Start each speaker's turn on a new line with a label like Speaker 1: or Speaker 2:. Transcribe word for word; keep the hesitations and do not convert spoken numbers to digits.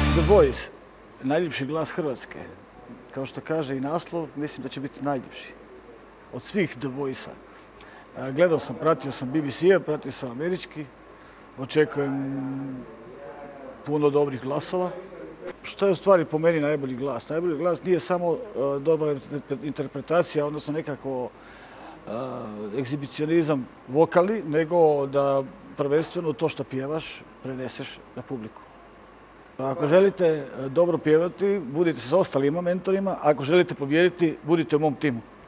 Speaker 1: The Voice, najljepši glas Hrvatske. Kao što kaže i naslov, mislim da će biti najljepši od svih The Voice-a. Gledao sam, pratio sam B B C-a, pratio sam američki. Očekujem puno dobrih glasova. Što je u stvari po meni najbolji glas? Najbolji glas nije samo dobra interpretacija, odnosno nekako egzibicionizam vokalni, nego da prvenstveno to što pjevaš preneseš na publiku. Ako želite dobro pjevati, budite s ostalima mentorima. Ako želite pobijediti, budite u mom timu.